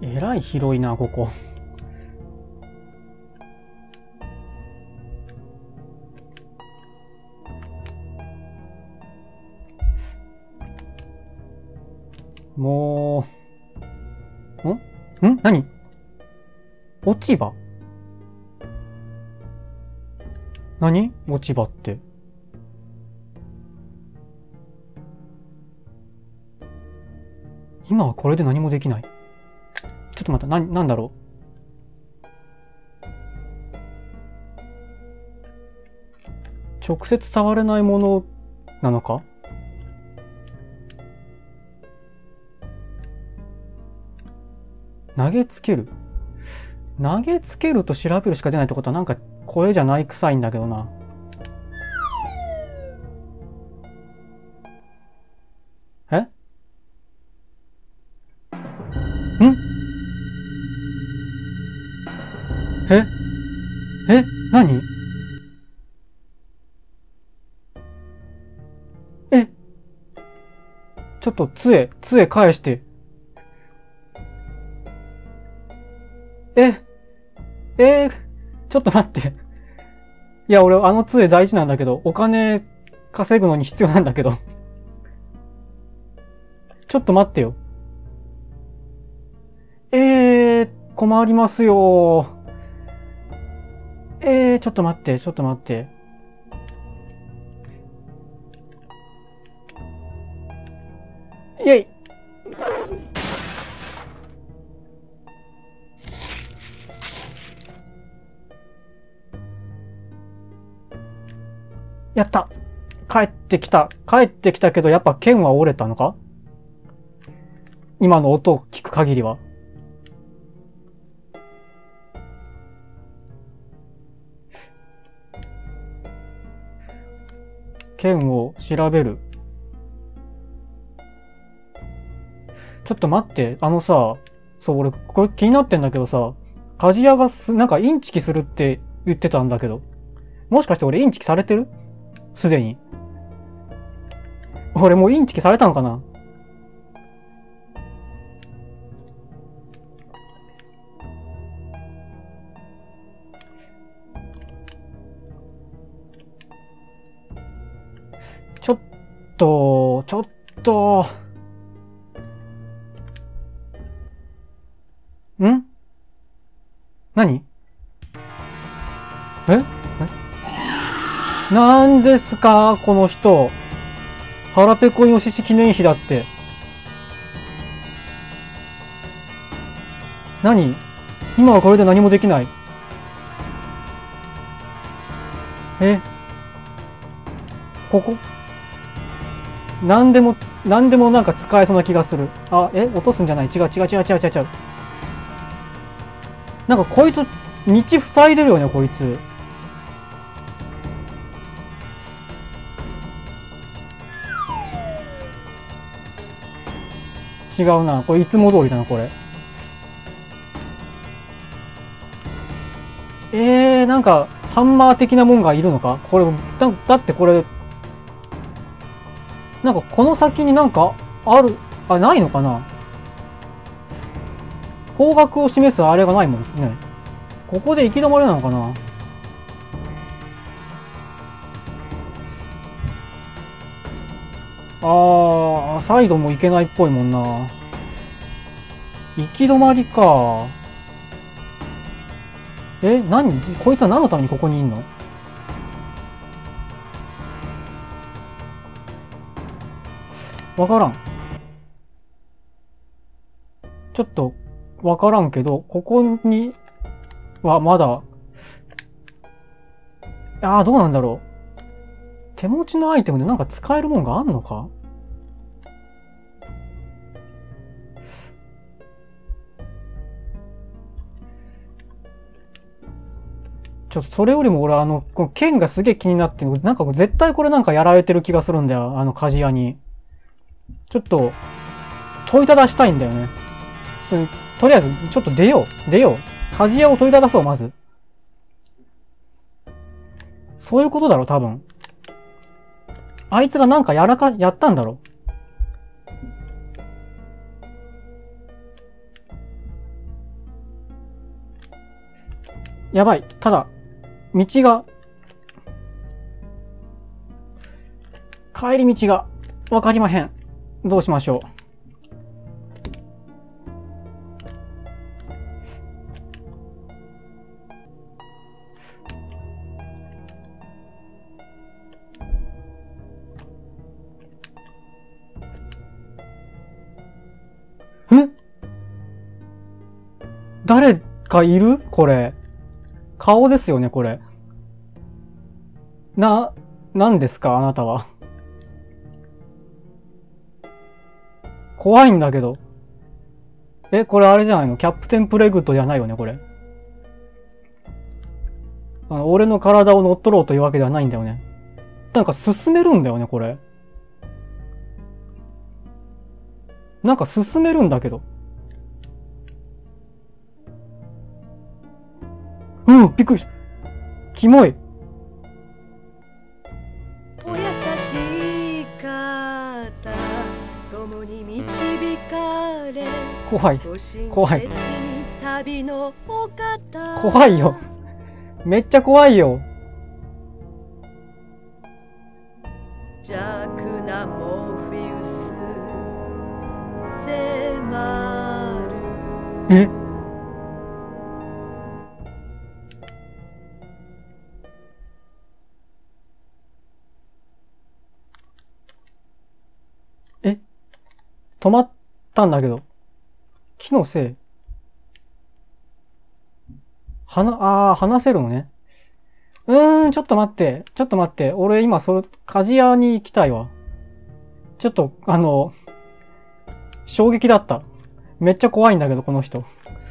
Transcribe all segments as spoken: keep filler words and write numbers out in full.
えらい広いな、ここ。もう、んん何落ち葉何落ち葉って。今はこれで何もできない。ちょっと待った、な、なんだろう。直接触れないものなのか？投げつける。投げつけると調べるしか出ないってことはなんか声じゃない臭いんだけどな。え？ん？え？え？何？え？ちょっと杖、杖返して。え？えー、ちょっと待って。いや、俺、あの杖大事なんだけど、お金稼ぐのに必要なんだけど。ちょっと待ってよ。えー、困りますよ。えー、ちょっと待って、ちょっと待って。イェイ。やった。帰ってきた。帰ってきたけど、やっぱ剣は折れたのか？今の音を聞く限りは。剣を調べる。ちょっと待って。あのさ、そう、俺、これ気になってんだけどさ、鍛冶屋がす、なんかインチキするって言ってたんだけど。もしかして俺インチキされてる？すでに。俺もうインチキされたのかな？ちょっと、ちょっと、ん？何？え？え？なんですかこの人。腹ペコイノシシ記念碑だって。何？今はこれで何もできない。え？ここ、なんでも、なんでもなんか使えそうな気がする。あ、え？落とすんじゃない？違う違う違う違う違う違う。なんかこいつ、道塞いでるよね、こいつ。違うな。これいつも通りだな、これ。えー、なんか、ハンマー的なもんがいるのかこれ、だ、だってこれ、なんかこの先になんか、ある、あ、ないのかな？方角を示すあれがないもんね。ここで行き止まりなのかな？あー、サイドも行けないっぽいもんな。行き止まりか。え、何？こいつは何のためにここにいんの？わからん。ちょっと、わからんけど、ここにはまだ、ああ、どうなんだろう。手持ちのアイテムでなんか使えるもんがあんのか？ちょっとそれよりも俺あの、この剣がすげえ気になってる。なんか絶対これなんかやられてる気がするんだよ。あの鍛冶屋に。ちょっと、問いただしたいんだよね。とりあえず、ちょっと出よう。出よう。鍛冶屋を問いただそう、まず。そういうことだろ、多分。あいつがなんかやらか、やったんだろ。 やばい。ただ、道が、帰り道がわかりまへん。どうしましょう。え？誰かいる？これ。顔ですよね、これ。な、何ですか、あなたは。怖いんだけど。え、これあれじゃないの？キャプテンプレグッドじゃないよね、これ。あの、俺の体を乗っ取ろうというわけではないんだよね。なんか進めるんだよね、これ。なんか進めるんだけど。うん、びっくりした。キモい。 お優しい方共に導かれ怖い。怖い。 旅のお方怖いよ。めっちゃ怖いよ。 弱なモーフィウス迫るえ？え？止まったんだけど。気のせい。はな、あー、話せるのね。うーん、ちょっと待って。ちょっと待って。俺今、それ、鍛冶屋に行きたいわ。ちょっと、あの、衝撃だった。めっちゃ怖いんだけど、この人。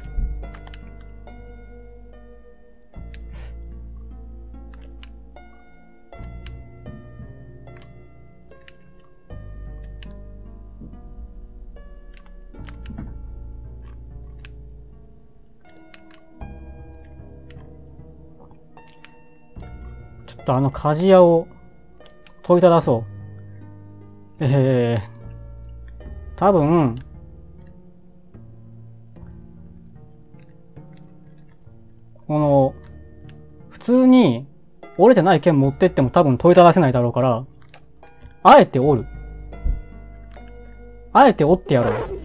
ちょっとあの鍛冶屋を問いただそう。えー、多分、この、普通に折れてない剣持ってっても多分問いただせないだろうから、あえて折る。あえて折ってやろう。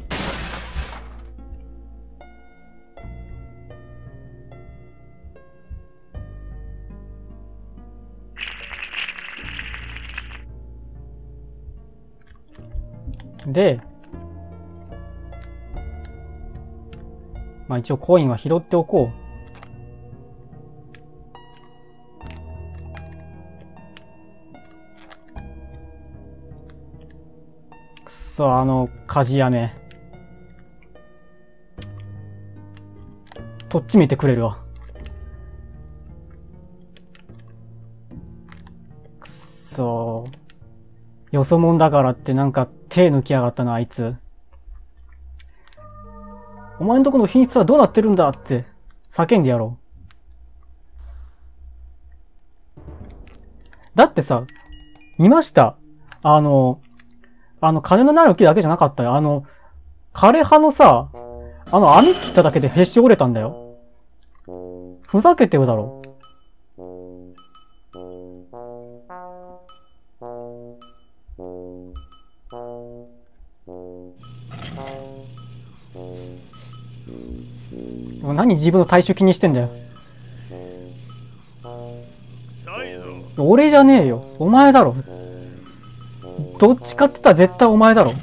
で、まあ一応コインは拾っておこう。くそ、あの、鍛冶屋め。とっち見てくれるわ。くそ。よそもんだからってなんか手抜きやがったな、あいつ。お前んとこの品質はどうなってるんだって叫んでやろう。だってさ、見ました。あの、あの、金のなる木だけじゃなかったよ。あの、枯葉のさ、あの網切っただけでへし折れたんだよ。ふざけてるだろ。何自分の体臭気にしてんだよ。俺じゃねえよ。お前だろ。どっちかって言ったら絶対お前だろ。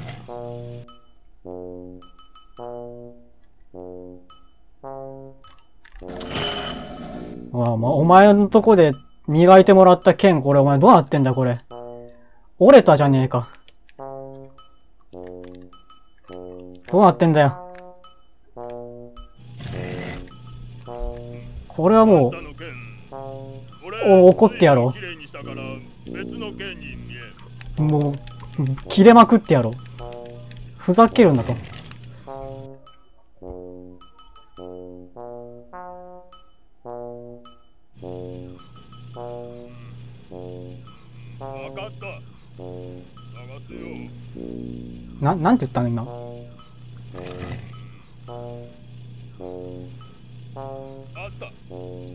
ああ、まあ、お前のとこで磨いてもらった剣、これお前どうなってんだこれ。折れたじゃねえか。どうなってんだよ。これはもう、お、怒ってやろう。もう、切れまくってやろう。ふざけるんだと。な、なんて言ったの今。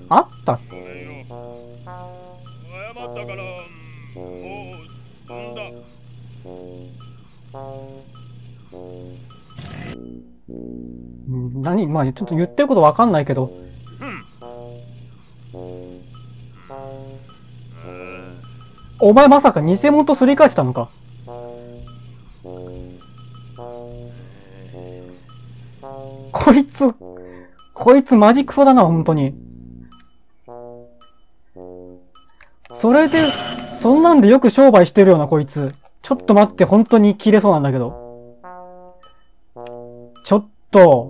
あったごめんよ。謝ったから、もう済んだ。 ん何まあちょっと言ってることわかんないけど。お前まさか偽物とすり替えてたのか。こいつ、こいつマジクソだな、本当に。それで、そんなんでよく商売してるよな、こいつ。ちょっと待って、本当に切れそうなんだけど。ちょっと。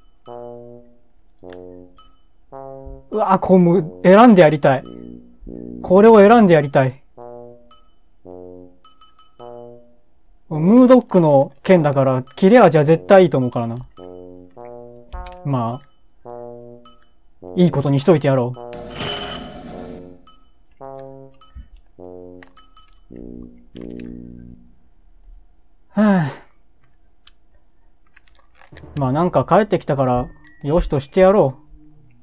うわ、こうもう、選んでやりたい。これを選んでやりたい。ムードックの剣だから、切れ味は絶対いいと思うからな。まあ、いいことにしといてやろう。はぁ。まあなんか帰ってきたから、よしとしてやろう。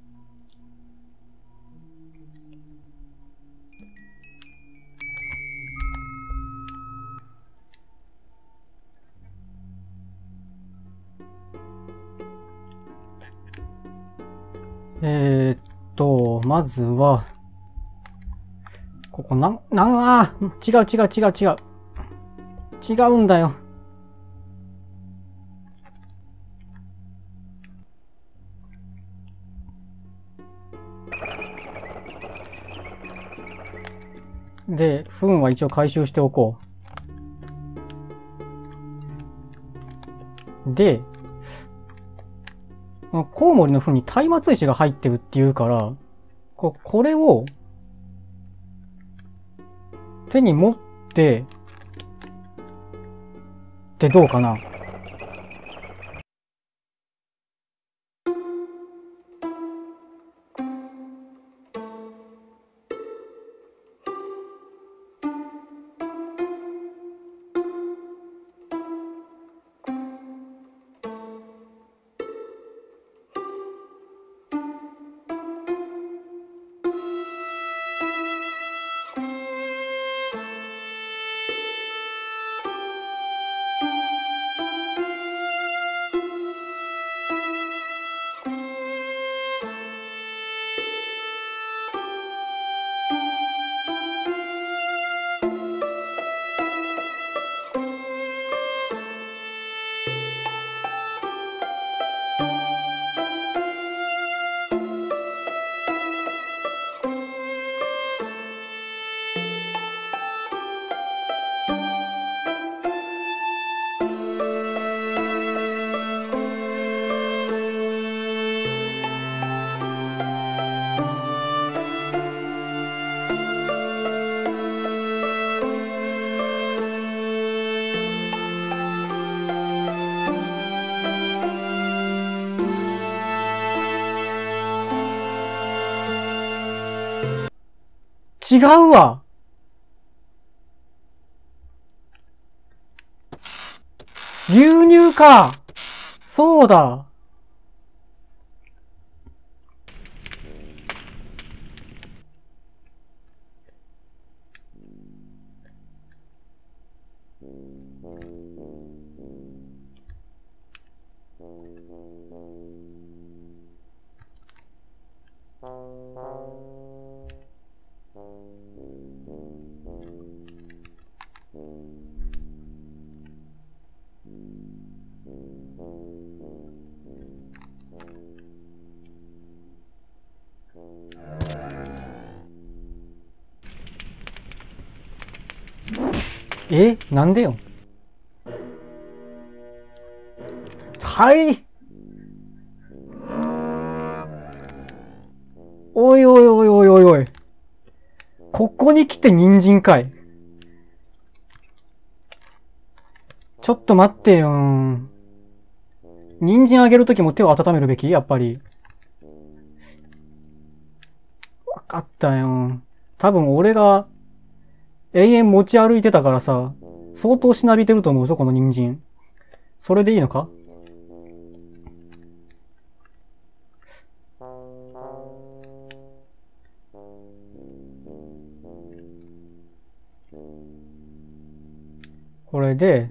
えーっと、まずは、ここなん、なん、あー違う違う違う違う。違うんだよ。で、糞は一応回収しておこう。で、コウモリの糞に松明石が入ってるっていうから、こ、これを、手に持って、ってどうかな。違うわ。牛乳か。そうだ。え、なんでよ。はい。おいおいおいおいおいおい。ここに来て人参かい。ちょっと待ってよ。人参あげるときも手を温めるべきやっぱり。わかったよ。多分俺が永遠持ち歩いてたからさ、相当しなびてると思うぞ、この人参。それでいいのか？ これで、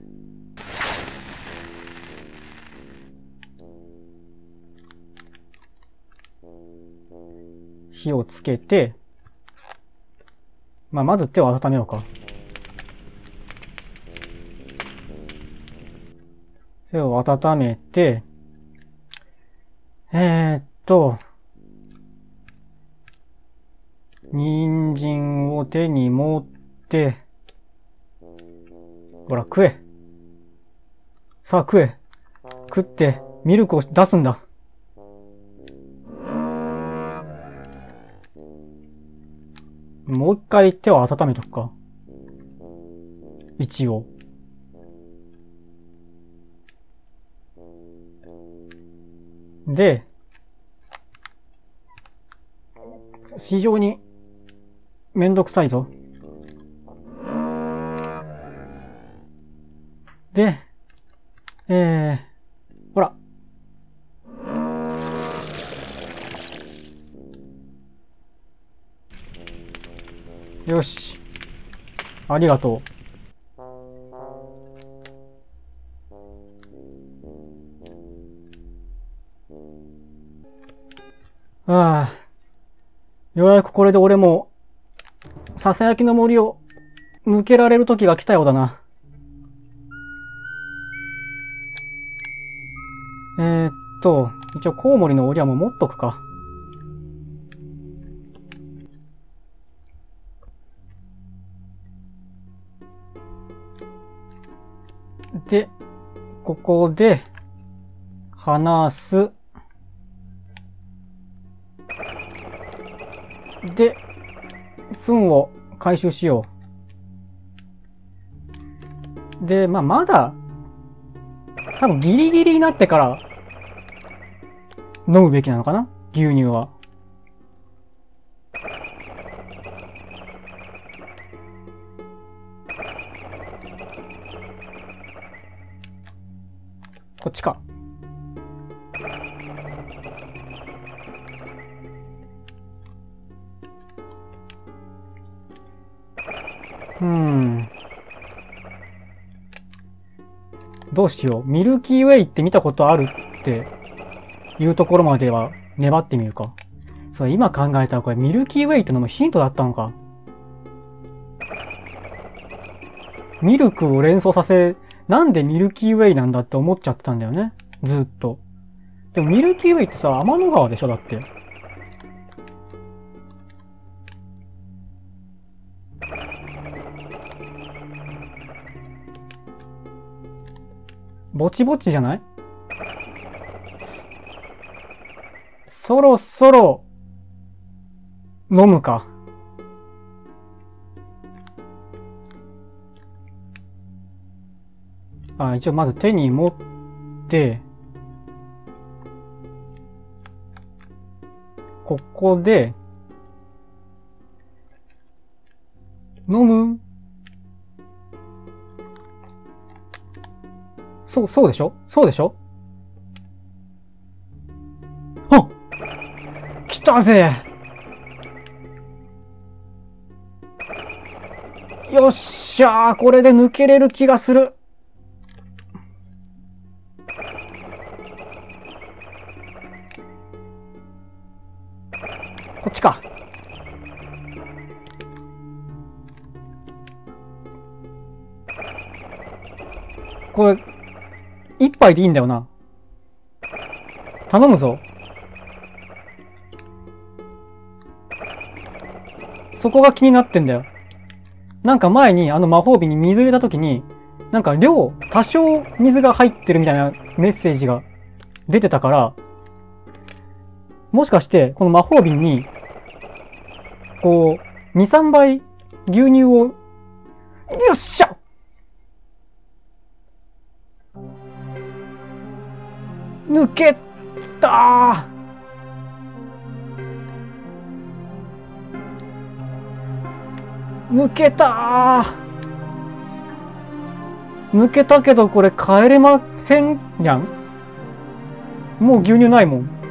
火をつけて、まあ、まず手を温めようか。手を温めて、えーっと、人参を手に持って、ほら、食え。さあ、食え。食って、ミルクを出すんだ。もう一回手を温めとくか。一応。で、非常にめんどくさいぞ。で、えー、ほら。よし。ありがとう。ああ。ようやくこれで俺も、ささやきの森を抜けられる時が来たようだな。えー、っと、一応コウモリの檻はもう持っとくか。で、ここで、離す。で、糞を回収しよう。で、まあ、まだ、多分ギリギリになってから飲むべきなのかな？牛乳は。こっちか。うーん。どうしよう。ミルキーウェイって見たことあるっていうところまでは粘ってみるか。そう、今考えたらこれミルキーウェイってのもヒントだったのか。ミルクを連想させ、なんでミルキーウェイなんだって思っちゃってたんだよね。ずっと。でもミルキーウェイってさ、天の川でしょだって。ぼちぼちじゃない？そろそろ、飲むか。あ、一応まず手に持って、ここで、飲む？そう、そうでしょ？そうでしょ？あ！来たぜ！よっしゃー！これで抜けれる気がする。こっちか。これ、一杯でいいんだよな。頼むぞ。そこが気になってんだよ。なんか前にあの魔法瓶に水入れた時に、なんか量、多少水が入ってるみたいなメッセージが出てたから、もしかしてこの魔法瓶に、こう、に、さんばい牛乳を、よっしゃ！抜けたー抜けたー抜けたけどこれ帰れまへんやん。もう牛乳ないもん。